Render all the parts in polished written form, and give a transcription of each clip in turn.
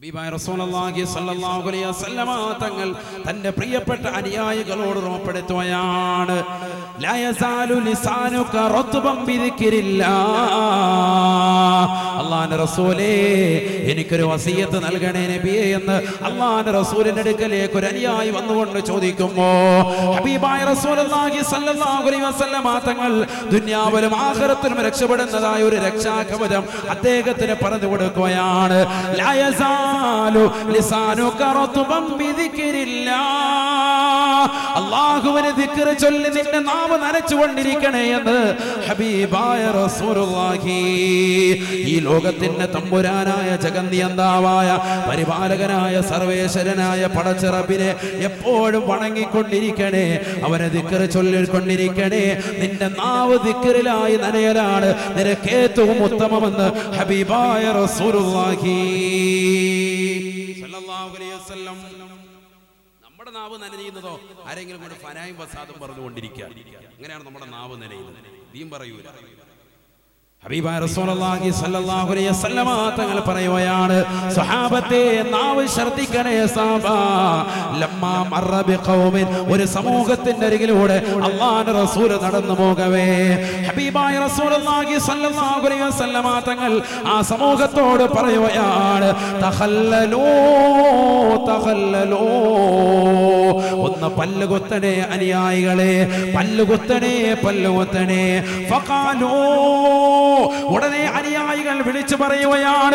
റസൂലുള്ളാഹി സ്വല്ലല്ലാഹു അലൈഹി വസല്ലമ തങ്ങൾ തന്റെ പ്രിയപ്പെട്ട അനുയായികളോട് ഓർമ്മപ്പെടുത്തുകയാണ്, ലാ യസാലു ലിസാനുക റത്ബൻ ബിദിക്രില്ലാഹ്. അല്ലാഹുവിന്റെ റസൂലേ, എനിക്കൊരു വസിയത്ത് നൽകണേ നബിയേ എന്ന് അല്ലാഹുവിന്റെ റസൂലിന്റെ അടുക്കലേക്ക് ഒരു അനുയായി വന്നുകൊണ്ട് ചോദിക്കുമ്പോൾ ഹബീബായ റസൂലുള്ളാഹി സ്വല്ലല്ലാഹു അലൈഹി വസല്ലമ തങ്ങൾ ദുനിയാവിലും ആഖിറത്തിലും രക്ഷപ്പെടുന്നതായ ഒരു രക്ഷാകവചം അദ്ദേഹത്തിന് പറഞ്ഞു കൊടുക്കുകയാണ്. ലാ യസാലു ലിസാനുക റത്ബൻ ബിദിക്രില്ലാഹ്. അല്ലാഹുവിനെ ദിക്ർ ചൊല്ലി നിന്റെ നാവ് നനച്ചുകൊണ്ടിരിക്കണേ എന്ന് ഹബീബായ റസൂലുള്ളാഹി. ഈ ലോകത്തിന്റെ തമ്പുരാനായ ജഗന്നിയന്താവായ പരിപാലകനായ സർവേശ്വരനായ പടച്ച റബ്ബിനെ എപ്പോഴും വണങ്ങിക്കൊണ്ടിരിക്കണേ, അവനെ ദിക്ർ ചൊല്ലിക്കൊണ്ടിരിക്കണേ. നിന്റെ നാവ് ദിക്റിലായി നനയലാണ് നിനക്ക് ഏറ്റവും ഉത്തമമെന്ന് ഹബീബായ റസൂലുള്ളാഹി സ്വല്ലല്ലാഹു അലൈഹി വസല്ലം. നമ്മുടെ നാവ് നനയുന്നതോ ആരെങ്കിലും കൊണ്ട് ഫനായും വസാദും പറഞ്ഞുകൊണ്ടിരിക്കുക, അങ്ങനെയാണ് നമ്മുടെ നാവ് നനയുന്നത്. ദീൻ പറയൂല. ഹബീബായ റസൂലുള്ളാഹി സ്വല്ലല്ലാഹു അലൈഹി വസല്ലമ തങ്ങൾ പറയുകയാണ്, സ്വഹാബത്തെ നാവ് ശ്രദ്ധിക്കണേ സഹാബാ. ലമ്മാ മറ ബിഖൗമിൻ, ഒരു സമൂഹത്തിന്റെ അരികിലൂടെ അല്ലാഹുവിന്റെ റസൂൽ നടന്നു പോകവേ ഹബീബായ റസൂലുള്ളാഹി സ്വല്ലല്ലാഹു അലൈഹി വസല്ലമ തങ്ങൾ ആ സമൂഹത്തോട് പറയുകയാണ്, തഖല്ലലൂ തഖല്ലലൂ, ഒന്ന് പല്ലുകുത്തണേ അനുയായികളെ, പല്ലുകുത്തണേ പല്ലുകുത്തണേ. ഫഖാലൂ, ഉടനെ അനുയായികൾ വിളിച്ചു പറയുകയാണ്,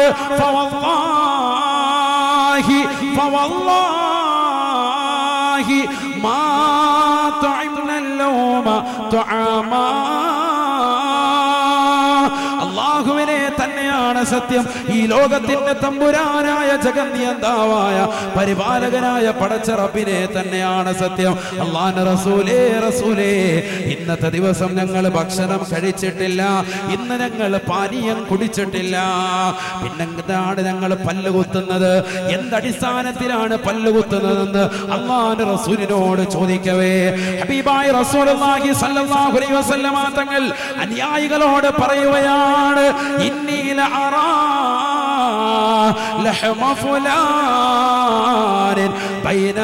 ഫവല്ലാഹി ഫവല്ലാഹി മാ തഅംനൽ ലൗമ തുആമാ. അല്ലാഹുവിനെ തന്നെയാണ് സത്യം, ഈ ലോകത്തിന്റെ തമ്പുരാനായ ജഗന്നിയന്താവായ പരിപാലകനായ പടച്ച റബ്ബിനെ തന്നെയാണ് സത്യം. അല്ലാഹുവിന്റെ റസൂലേ റസൂലേ, ഇന്നത്തെ ദിവസം ഞങ്ങൾ ഭക്ഷണം കഴിച്ചിട്ടില്ല, ഇന്ന് ഞങ്ങൾ പാനീയം കുടിച്ചിട്ടില്ല, പിന്നെന്താണ് ഞങ്ങൾ പല്ലുകുത്തുന്നത്, എന്തടിസ്ഥാനത്തിലാണ് പല്ലുകുത്തുന്നതെന്ന് അല്ലാഹുവിന്റെ റസൂലിനോട് ചോദിക്കവേ ഹബീബായ റസൂലുള്ളാഹി സ്വല്ലല്ലാഹു അലൈഹി വസല്ലമ തങ്ങൾ അനുയായികളോട് പറയുകയാണ്, ഇന്നി ലഅറാ ലഹമ ഫുലാനിൻ ബൈന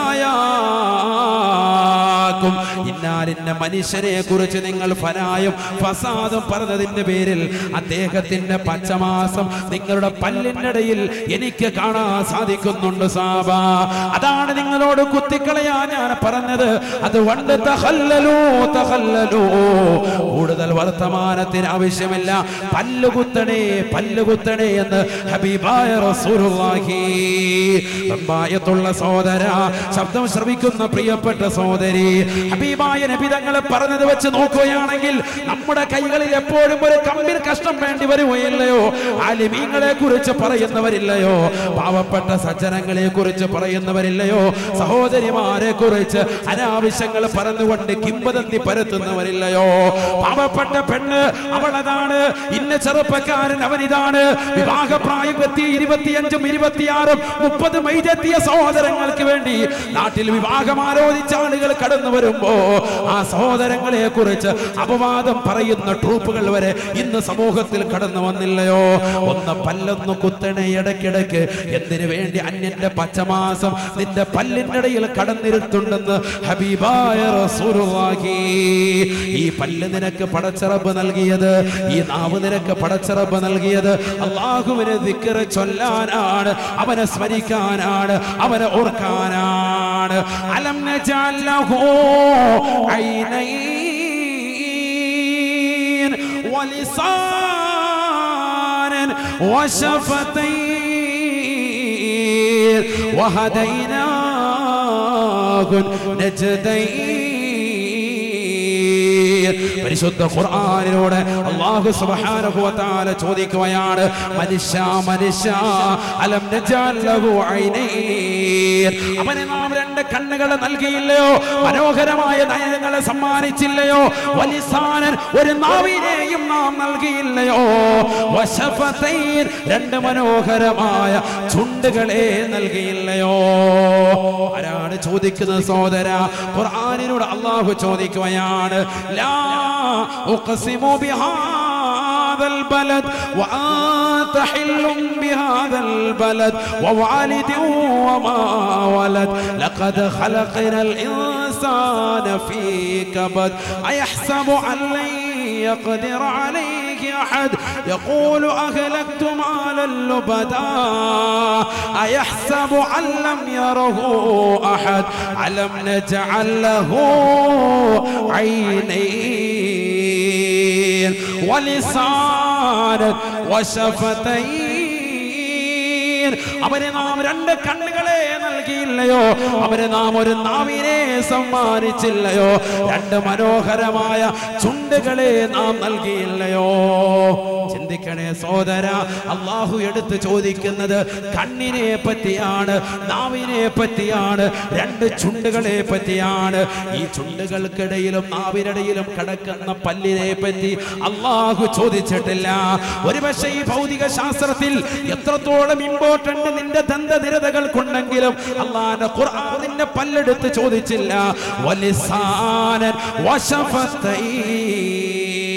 ഫനായാകും. ഇന്നാലിന്ന മനുഷ്യനെ കുറിച്ച് നിങ്ങൾ ഫനായും ഫസാദും പറഞ്ഞതിന്റെ പേരിൽ അദ്ദേഹത്തിന്റെ പച്ചമാസം നിങ്ങളുടെ പല്ലിനിടയിൽ എനിക്ക് കാണാൻ സാധിക്കുന്നുണ്ട് സാബ. അതാണ് നിങ്ങളോട് കുത്തിക്കളയാൻ ഞാൻ പറഞ്ഞത്. അതുകൊണ്ട് തഖല്ലലൂ തഖല്ലലൂ, കൂടുതൽ വർത്തമാനത്തിന് ആവശ്യമില്ല, പല്ലുകുത്തണേ പല്ലുകുത്തണേ എന്ന് ഹബീബായ റസൂലുള്ളാഹി. റബ്ബായത്തുള്ള സഹോദര, ശബ്ദം ശ്രവിക്കുന്ന പ്രിയപ്പെട്ട സഹോദരി, ഹബീബായ നബി തങ്ങളെ പറഞ്ഞത് വെച്ച് നോക്കുകയാണെങ്കിൽ നമ്മുടെ കൈകളിൽ എപ്പോഴും ഒരു കമ്പിൽ കഷ്ണം വേണ്ടി വരുകയില്ലയോ? ആലിമീങ്ങളെ കുറിച്ച് പറയുന്നവരില്ലയോ? പാവപ്പെട്ട സജ്ജനങ്ങളെ കുറിച്ച് പറയുന്നവരില്ലയോ? സഹോദരിമാരെ കുറിച്ച് അനാവശ്യങ്ങൾ പറഞ്ഞുകൊണ്ട് കിംവദന്തി പരത്തുന്നവരില്ലയോ? പാവപ്പെട്ട പെണ്ണ് അവളതാണ്, ഇന്ന ചെറുപ്പക്കാരൻ അവനിതാണ്, വിവാഹപ്രായം 25, 26, 30 മൈജെത്തിയ സഹോദരങ്ങൾക്ക് വേണ്ടി നാട്ടിൽ വിവാഹം ആലോചിച്ച ആളുകൾ കടന്നു വരുമ്പോ ആ സഹോദരങ്ങളെ കുറിച്ച് അപവാദം പറയുന്ന ട്രൂപ്പുകൾ വരെ ഇന്ന് സമൂഹത്തിൽ കടന്നു വന്നില്ലയോ? ഒന്ന് പല്ലൊന്ന് കുത്തണേ ഇടയ്ക്കിടയ്ക്ക്. എന്തിനു വേണ്ടി? അന്യന്റെ പച്ചമാസം നിന്റെ പല്ലിനിടയിൽ കടന്നിരുത്തുണ്ടെന്ന് ഹബീബായ റസൂലുള്ളാഹി. ഈ പല്ല് നിനക്ക് പടച്ച റബ്ബ് നൽകിയത്, ഈ നാവ് നിനക്ക് പടച്ച റബ്ബ് നൽകിയത് അല്ലാഹുവിനെ ദിക്ർ ചൊല്ലാനാണ്, അവനെ സ്മരിക്കാനാണ്, അവനെ ഓർക്കാനാണ്. അലം നജഅൽ ലഹു ഐനൈൻ വലിസാനൻ വശഫതൈൻ വഹദൈനാഹു നജ്ദൈൻ. പരിശുദ്ധ ഖുർആനിലൂടെ അല്ലാഹു സുബ്ഹാനഹു വ തആല ചോദിക്കുകയാണ്, മനുഷ്യ മനുഷ്യ അലം നജഅൽ ലഹു ഐനൈൻ, അവനെ നാം രണ്ട് കണ്ണുകൾ നൽകിയില്ലയോ? മനോഹരമായ നയനങ്ങളെ സമ്മാനിച്ചില്ലയോ? വലിസാനൻ, ഒരു നാവിനെയും നാം നൽകിയില്ലയോ? വശഫതൈൻ, രണ്ട് മനോഹരമായ ചുണ്ടുകളെ നൽകിയില്ലയോ? ആരാണ് ചോദിക്കുന്നത് സഹോദര? ഖുർആനിലൂടെ അല്ലാഹു ചോദിക്കുകയാണ്, ലാ ഉഖ്സിമു ബിഹാ هذا البلد وأنت حل بهذا البلد ووالد وما ولد لقد خلقنا الإنسان في كبد أيحسب أن لن يقدر عليه أحد يقول أهلكت مالا لبدا أيحسب أن لم يره أحد ألم نجعل له عينين ولسانا وشفتين അവരെ നാം രണ്ട് കണ്ണുകളെ നൽകിയില്ലയോ അവരെ നാം ഒരു നാവിനെ സമ്മാനിച്ചില്ലയോ രണ്ട് മനോഹരമായ ചുണ്ടുകളെ നാം നൽകിയില്ലയോ ചിന്തിക്കണേ സഹോദര അല്ലാഹു എടുത്ത് ചോദിക്കുന്നത് കണ്ണിനെ പറ്റിയാണ് നാവിനെ പറ്റിയാണ് രണ്ട് ചുണ്ടുകളെ പറ്റിയാണ് ഈ ചുണ്ടുകൾക്കിടയിലും നാവിനിടയിലും കിടക്കുന്ന പല്ലിനെ പറ്റി അല്ലാഹു ചോദിച്ചിട്ടില്ല ഒരുപക്ഷേ ഈ ഭൗതിക ശാസ്ത്രത്തിൽ എത്രത്തോളം ഇമ്പോർട്ടന്റ് നിന്റെ ദന്തനിരതകൾക്കുണ്ടെങ്കിലും അല്ലാഹുവിന്റെ ഖുർആൻ നിന്റെ പല്ലെടുത്ത് ചോദിച്ചില്ല വലിസാനൻ വശഫതൈൻ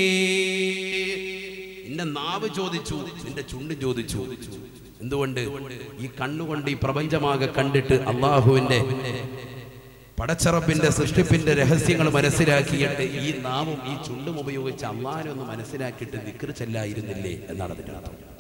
നിന്റെ നാവ് ചോദിച്ചു നിന്റെ ചുണ്ട് ചോദിച്ചു എന്തുകൊണ്ട് ഈ കണ്ണുകൊണ്ട് ഈ പ്രപഞ്ചമാകെ കണ്ടിട്ട് അല്ലാഹുവിന്റെ പടച്ചറപ്പിന്റെ സൃഷ്ടിപ്പിന്റെ രഹസ്യങ്ങൾ മനസ്സിലാക്കിയിട്ട് ഈ നാവും ഈ ചുണ്ടും ഉപയോഗിച്ച് അല്ലാഹുവിനെ ഒന്ന് മനസ്സിലാക്കിയിട്ട് ദിക്ർ ചെല്ലായിരുന്നില്ലേ എന്നാണ് അതിന്റെ അർത്ഥം